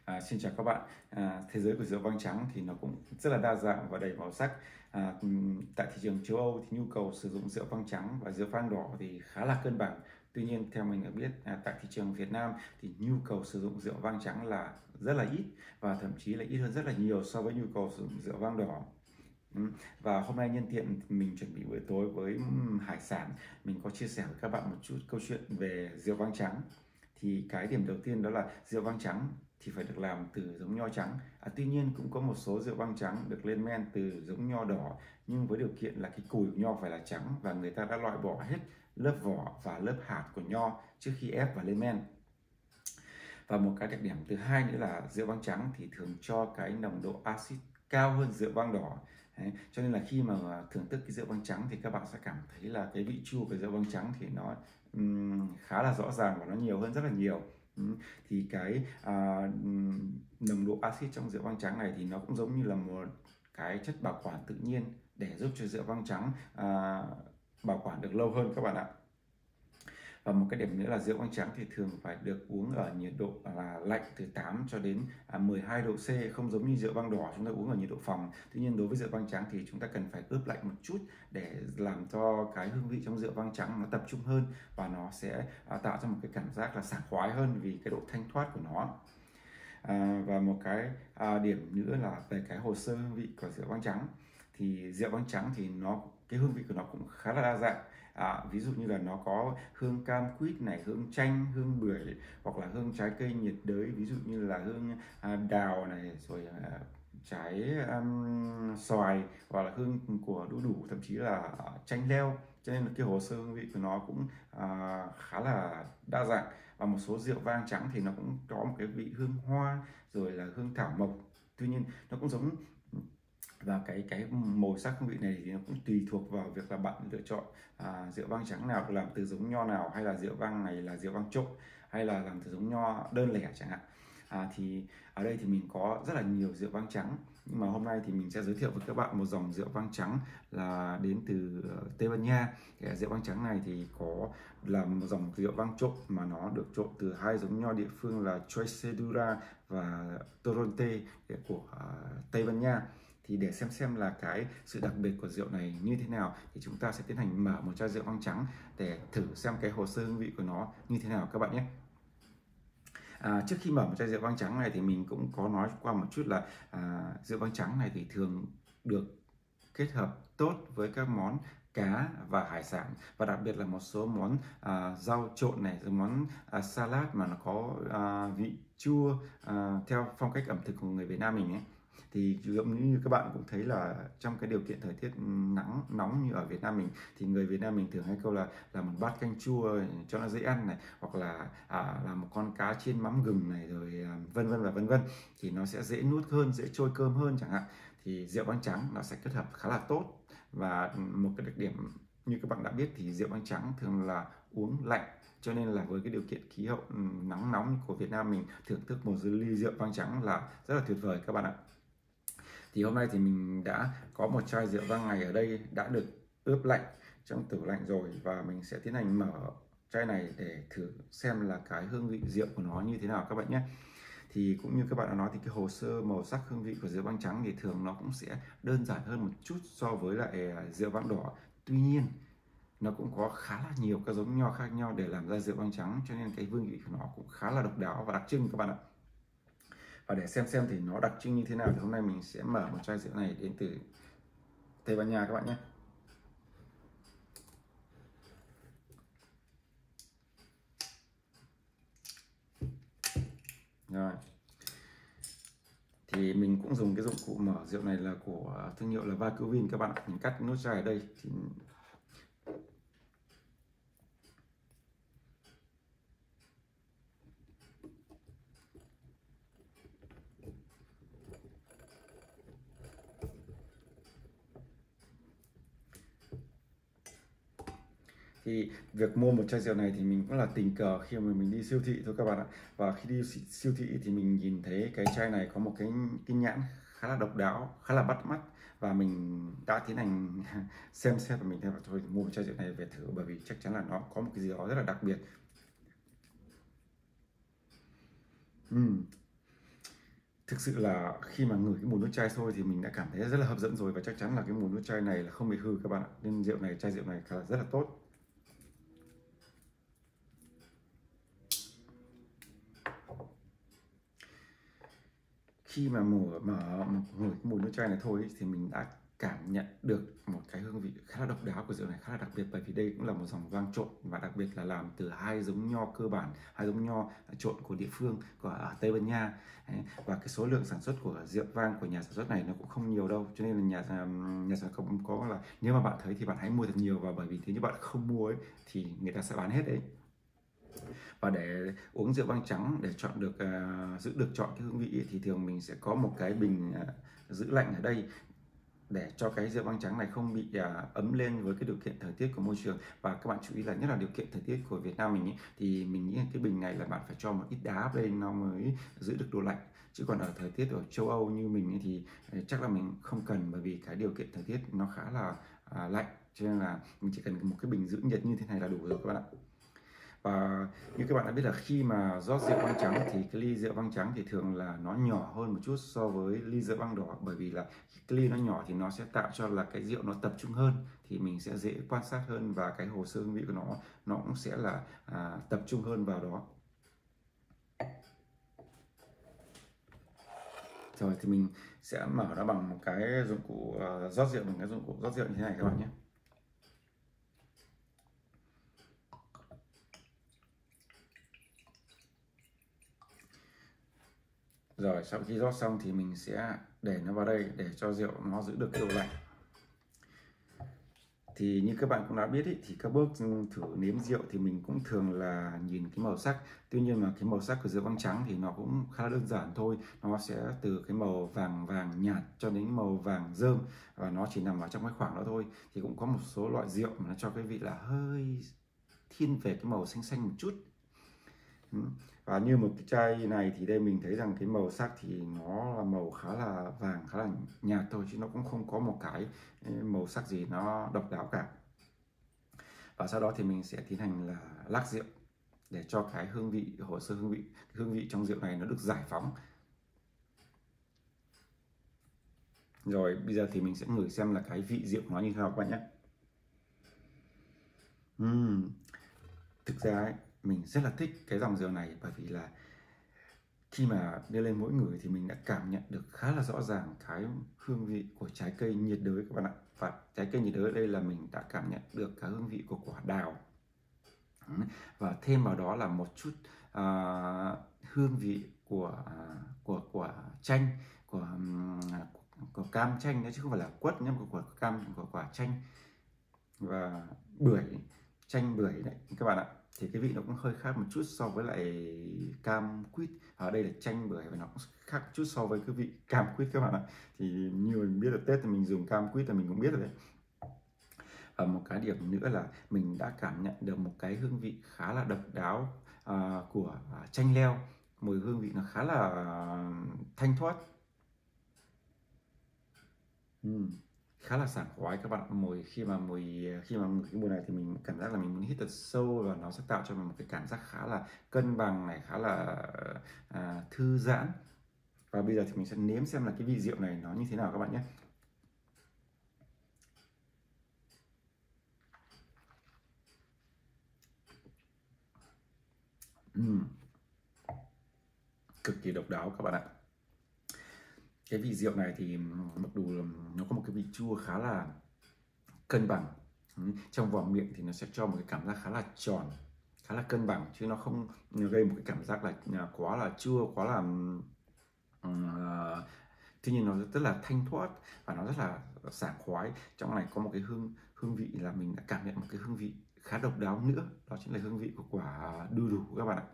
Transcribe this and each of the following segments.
Xin chào các bạn. Thế giới của rượu vang trắng thì nó cũng rất là đa dạng và đầy màu sắc. Tại thị trường châu Âu thì nhu cầu sử dụng rượu vang trắng và rượu vang đỏ thì khá là cân bằng. Tuy nhiên theo mình được biết tại thị trường Việt Nam thì nhu cầu sử dụng rượu vang trắng là rất là ít, và thậm chí là ít hơn rất là nhiều so với nhu cầu sử dụng rượu vang đỏ. Và hôm nay nhân tiện mình chuẩn bị bữa tối với hải sản, mình có chia sẻ với các bạn một chút câu chuyện về rượu vang trắng. Thì cái điểm đầu tiên đó là rượu vang trắng thì phải được làm từ giống nho trắng. Tuy nhiên cũng có một số rượu vang trắng được lên men từ giống nho đỏ, nhưng với điều kiện là cái cùi của nho phải là trắng và người ta đã loại bỏ hết lớp vỏ và lớp hạt của nho trước khi ép và lên men. Và một cái đặc điểm thứ hai nữa là rượu vang trắng thì thường cho cái nồng độ axit cao hơn rượu vang đỏ. Đấy, cho nên là khi mà thưởng thức cái rượu vang trắng thì các bạn sẽ cảm thấy là cái vị chua của rượu vang trắng thì nó khá là rõ ràng và nó nhiều hơn rất là nhiều. Thì cái nồng độ axit trong rượu vang trắng này thì nó cũng giống như là một cái chất bảo quản tự nhiên để giúp cho rượu vang trắng bảo quản được lâu hơn các bạn ạ. Và một cái điểm nữa là rượu vang trắng thì thường phải được uống ở nhiệt độ là lạnh từ 8 cho đến 12 độ C, không giống như rượu vang đỏ chúng ta uống ở nhiệt độ phòng. Tuy nhiên đối với rượu vang trắng thì chúng ta cần phải ướp lạnh một chút để làm cho cái hương vị trong rượu vang trắng nó tập trung hơn, và nó sẽ tạo ra một cái cảm giác là sảng khoái hơn vì cái độ thanh thoát của nó. Và một cái điểm nữa là về cái hồ sơ hương vị của rượu vang trắng. Thì rượu vang trắng thì cái hương vị của nó cũng khá là đa dạng. Ví dụ như là nó có hương cam quýt này, hương chanh, hương bưởi, hoặc là hương trái cây nhiệt đới, ví dụ như là hương đào này, rồi trái xoài, hoặc là hương của đu đủ, thậm chí là chanh leo. Cho nên là cái hồ sơ hương vị của nó cũng khá là đa dạng. Và một số rượu vang trắng thì nó cũng có một cái vị hương hoa, rồi là hương thảo mộc. Tuy nhiên nó cũng giống, và cái màu sắc hương vị này thì nó cũng tùy thuộc vào việc là bạn lựa chọn rượu vang trắng nào làm từ giống nho nào, hay là rượu vang này là rượu vang trộn, hay là làm từ giống nho đơn lẻ chẳng hạn. Thì ở đây thì mình có rất là nhiều rượu vang trắng, nhưng mà hôm nay thì mình sẽ giới thiệu với các bạn một dòng rượu vang trắng là đến từ Tây Ban Nha. Cái rượu vang trắng này thì có là một dòng rượu vang trộn mà nó được trộn từ hai giống nho địa phương là Trexedura và Toronte của Tây Ban Nha. Thì để xem là cái sự đặc biệt của rượu này như thế nào thì chúng ta sẽ tiến hành mở một chai rượu vang trắng để thử xem cái hồ sơ hương vị của nó như thế nào các bạn nhé. Trước khi mở một chai rượu vang trắng này thì mình cũng có nói qua một chút là rượu vang trắng này thì thường được kết hợp tốt với các món cá và hải sản, và đặc biệt là một số món rau trộn này, rồi món salad mà nó có vị chua theo phong cách ẩm thực của người Việt Nam mình ấy. Thì giống như các bạn cũng thấy là trong cái điều kiện thời tiết nắng nóng như ở Việt Nam mình thì người Việt Nam mình thường hay câu là làm một bát canh chua cho nó dễ ăn này, hoặc là làm một con cá chiên mắm gừng này, rồi vân vân và vân vân, thì nó sẽ dễ nuốt hơn, dễ trôi cơm hơn chẳng hạn. Thì rượu vang trắng nó sẽ kết hợp khá là tốt. Và một cái đặc điểm như các bạn đã biết thì rượu vang trắng thường là uống lạnh, cho nên là với cái điều kiện khí hậu nắng nóng của Việt Nam mình, thưởng thức một ly rượu vang trắng là rất là tuyệt vời các bạn ạ. Thì hôm nay thì mình đã có một chai rượu vang này ở đây đã được ướp lạnh trong tủ lạnh rồi, và mình sẽ tiến hành mở chai này để thử xem là cái hương vị rượu của nó như thế nào các bạn nhé. Thì cũng như các bạn đã nói thì cái hồ sơ màu sắc hương vị của rượu vang trắng thì thường nó cũng sẽ đơn giản hơn một chút so với lại rượu vang đỏ. Tuy nhiên nó cũng có khá là nhiều các giống nho khác nhau để làm ra rượu vang trắng, cho nên cái hương vị của nó cũng khá là độc đáo và đặc trưng các bạn ạ. Và để xem thì nó đặc trưng như thế nào thì hôm nay mình sẽ mở một chai rượu này đến từ Tây Ban Nha các bạn nhé. Rồi. Thì mình cũng dùng cái dụng cụ mở rượu này là của thương hiệu là Vacuvin các bạn ạ. Mình cắt nốt chai ở đây thì việc mua một chai rượu này thì mình cũng là tình cờ khi mà mình đi siêu thị thôi các bạn ạ. Và khi đi siêu thị thì mình nhìn thấy cái chai này có một cái nhãn khá là độc đáo, khá là bắt mắt, và mình đã tiến hành xem và mình thấy thôi mua một chai rượu này về thử, bởi vì chắc chắn là nó có một cái gì đó rất là đặc biệt. Thực sự là khi mà ngửi cái mùi nước chai thôi thì mình đã cảm thấy rất là hấp dẫn rồi, và chắc chắn là cái mùi nước chai này là không bị hư các bạn ạ. Nên rượu này, chai rượu này khá là rất là tốt. Khi mà ngửi cái mùi nước chai này thôi ấy, thì mình đã cảm nhận được một cái hương vị khá là độc đáo của rượu này, khá là đặc biệt, bởi vì đây cũng là một dòng vang trộn, và đặc biệt là làm từ hai giống nho cơ bản, hai giống nho trộn của địa phương của ở Tây Ban Nha. Đấy, và cái số lượng sản xuất của rượu vang của nhà sản xuất này nó cũng không nhiều đâu, cho nên là nhà sản xuất có là nếu mà bạn thấy thì bạn hãy mua thật nhiều, và bởi vì nếu như bạn không mua ấy thì người ta sẽ bán hết đấy. Và để uống rượu vang trắng để chọn được giữ được chọn cái hương vị ấy, thì thường mình sẽ có một cái bình giữ lạnh ở đây để cho cái rượu vang trắng này không bị ấm lên với cái điều kiện thời tiết của môi trường. Và các bạn chú ý là nhất là điều kiện thời tiết của Việt Nam mình ý, thì mình nghĩ cái bình này là bạn phải cho một ít đá lên nó mới giữ được độ lạnh, chứ còn ở thời tiết ở châu Âu như mình ý, thì chắc là mình không cần, bởi vì cái điều kiện thời tiết nó khá là lạnh, cho nên là mình chỉ cần một cái bình giữ nhiệt như thế này là đủ rồi các bạn ạ. Và như các bạn đã biết là khi mà rót rượu vang trắng thì cái ly rượu vang trắng thì thường là nó nhỏ hơn một chút so với ly rượu vang đỏ, bởi vì là cái ly nó nhỏ thì nó sẽ tạo cho là cái rượu nó tập trung hơn, thì mình sẽ dễ quan sát hơn, và cái hồ sơ hương vị của nó cũng sẽ là tập trung hơn vào đó. Rồi thì mình sẽ mở nó bằng một cái dụng cụ rót rượu, bằng cái dụng cụ rót rượu như thế này các bạn nhé. Rồi sau khi rót xong thì mình sẽ để nó vào đây để cho rượu nó giữ được cái độ lạnh. Thì như các bạn cũng đã biết ý, thì các bước thử nếm rượu thì mình cũng thường là nhìn cái màu sắc. Tuy nhiên mà cái màu sắc của rượu vang trắng thì nó cũng khá là đơn giản thôi. Nó sẽ từ cái màu vàng vàng nhạt cho đến màu vàng rơm, và nó chỉ nằm ở trong cái khoảng đó thôi. Thì cũng có một số loại rượu mà nó cho cái vị là hơi thiên về cái màu xanh xanh một chút. Và như một cái chai này thì đây mình thấy rằng cái màu sắc thì nó là màu khá là vàng, khá là nhạt thôi, chứ nó cũng không có một cái màu sắc gì nó độc đáo cả. Và sau đó thì mình sẽ tiến hành là lắc rượu để cho cái hương vị, hồ sơ hương vị trong rượu này nó được giải phóng. Rồi bây giờ thì mình sẽ ngửi xem là cái vị rượu nó như thế nào các bạn nhé. Thực ra ấy, mình rất là thích cái dòng rượu này, bởi vì là khi mà đưa lên mỗi người thì mình đã cảm nhận được khá là rõ ràng cái hương vị của trái cây nhiệt đới các bạn ạ. Và trái cây nhiệt đới ở đây là mình đã cảm nhận được cái hương vị của quả đào. Và thêm vào đó là một chút à, hương vị của chanh, của của cam chanh đấy, chứ không phải là quất nhé, của cam, của quả chanh và bưởi, chanh bưởi đấy các bạn ạ. Thì cái vị nó cũng hơi khác một chút so với lại cam quýt. Ở đây là chanh bưởi và nó cũng khác chút so với cái vị cam quýt các bạn ạ. Thì như mình biết là Tết thì mình dùng cam quýt là mình cũng biết rồi đấy. Và một cái điểm nữa là mình đã cảm nhận được một cái hương vị khá là độc đáo của chanh leo. Mùi hương vị nó khá là thanh thoát, khá là sảng khoái các bạn. Khi mà ngửi cái mùi này thì mình cảm giác là mình muốn hít thật sâu, và nó sẽ tạo cho mình một cái cảm giác khá là cân bằng này, khá là thư giãn. Và bây giờ thì mình sẽ nếm xem là cái vị rượu này nó như thế nào các bạn nhé. Cực kỳ độc đáo các bạn ạ. Cái vị rượu này thì mặc dù nó có một cái vị chua khá là cân bằng, trong vỏ miệng thì nó sẽ cho một cái cảm giác khá là tròn, khá là cân bằng, chứ nó không gây một cái cảm giác là quá là chua, quá là tuy nhiên nó rất là thanh thoát và nó rất là sảng khoái. Trong này có một cái hương vị là mình đã cảm nhận một cái hương vị khá độc đáo nữa, đó chính là hương vị của quả đu đủ các bạn ạ.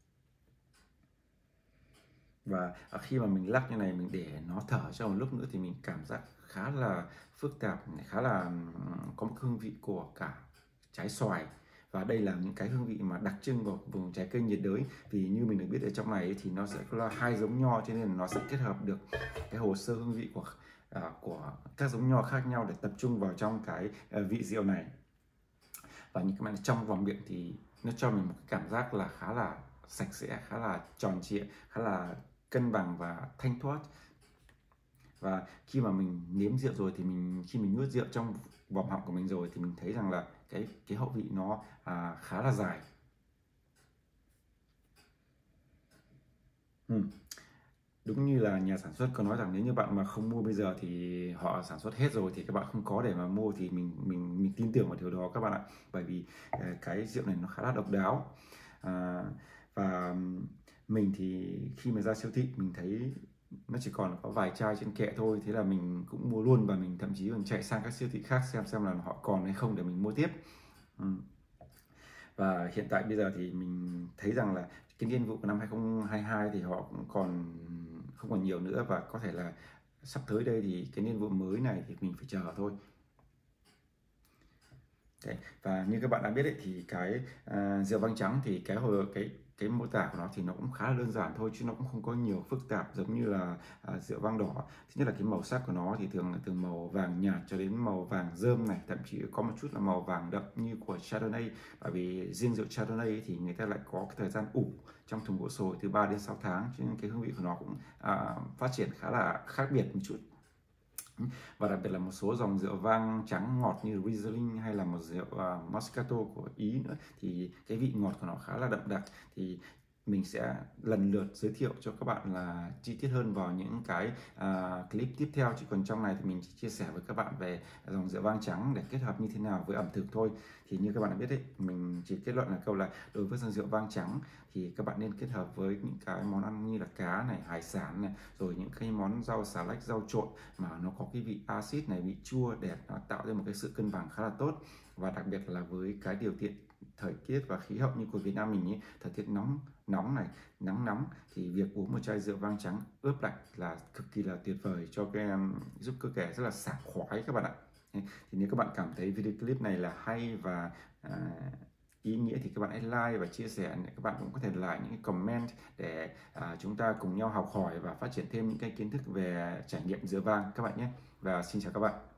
Và khi mà mình lắc như này, mình để nó thở cho một lúc nữa thì mình cảm giác khá là phức tạp, khá là có một hương vị của cả trái xoài. Và đây là những cái hương vị mà đặc trưng của vùng trái cây nhiệt đới. Vì như mình được biết ở trong này thì nó sẽ là hai giống nho, cho nên là nó sẽ kết hợp được cái hồ sơ hương vị của các giống nho khác nhau để tập trung vào trong cái vị rượu này. Và như các bạn trong vòng miệng thì nó cho mình một cái cảm giác là khá là sạch sẽ, khá là tròn trịa, khá là cân bằng và thanh thoát. Và khi mà mình nếm rượu rồi thì khi mình nuốt rượu trong vòm họng của mình rồi thì mình thấy rằng là cái hậu vị nó khá là dài. Đúng như là nhà sản xuất có nói rằng nếu như bạn mà không mua bây giờ thì họ sản xuất hết rồi, thì các bạn không có để mà mua, thì mình tin tưởng vào điều đó các bạn ạ. Bởi vì cái rượu này nó khá là độc đáo. Và mình thì khi mà ra siêu thị mình thấy nó chỉ còn có vài chai trên kệ thôi, thế là mình cũng mua luôn, và mình thậm chí còn chạy sang các siêu thị khác xem là họ còn hay không để mình mua tiếp. Và hiện tại bây giờ thì mình thấy rằng là cái niên vụ của năm 2022 thì họ cũng không còn nhiều nữa, và có thể là sắp tới đây thì cái niên vụ mới này thì mình phải chờ thôi. Đấy. Và như các bạn đã biết ấy, thì cái rượu vang trắng thì cái mô tả của nó thì nó cũng khá là đơn giản thôi, chứ nó cũng không có nhiều phức tạp giống như là rượu vang đỏ. Thứ nhất là cái màu sắc của nó thì thường là từ màu vàng nhạt cho đến màu vàng rơm này, thậm chí có một chút là màu vàng đậm như của Chardonnay. Bởi vì riêng rượu Chardonnay ấy, thì người ta lại có cái thời gian ủ trong thùng gỗ sồi từ 3 đến 6 tháng, cho nên cái hương vị của nó cũng phát triển khá là khác biệt một chút. Và đặc biệt là một số dòng rượu vang trắng ngọt như Riesling hay là một rượu Moscato của Ý nữa, thì cái vị ngọt của nó khá là đậm đặc. Thì mình sẽ lần lượt giới thiệu cho các bạn là chi tiết hơn vào những cái clip tiếp theo, chứ còn trong này thì mình chỉ chia sẻ với các bạn về dòng rượu vang trắng để kết hợp như thế nào với ẩm thực thôi. Thì như các bạn đã biết đấy, mình chỉ kết luận là câu là đối với dòng rượu vang trắng thì các bạn nên kết hợp với những cái món ăn như là cá này, hải sản này, rồi những cái món rau xà lách, rau trộn mà nó có cái vị axit này, vị chua để nó tạo ra một cái sự cân bằng khá là tốt. Và đặc biệt là với cái điều kiện thời tiết và khí hậu như của Việt Nam mình ấy, thời tiết nóng này, nắng nóng, thì việc uống một chai rượu vang trắng ướp lạnh là cực kỳ là tuyệt vời, cho cái giúp cơ thể rất là sảng khoái các bạn ạ. Thì nếu các bạn cảm thấy video clip này là hay và ý nghĩa thì các bạn hãy like và chia sẻ. Các bạn cũng có thể để lại những cái comment để chúng ta cùng nhau học hỏi và phát triển thêm những cái kiến thức về trải nghiệm rượu vang các bạn nhé. Và xin chào các bạn.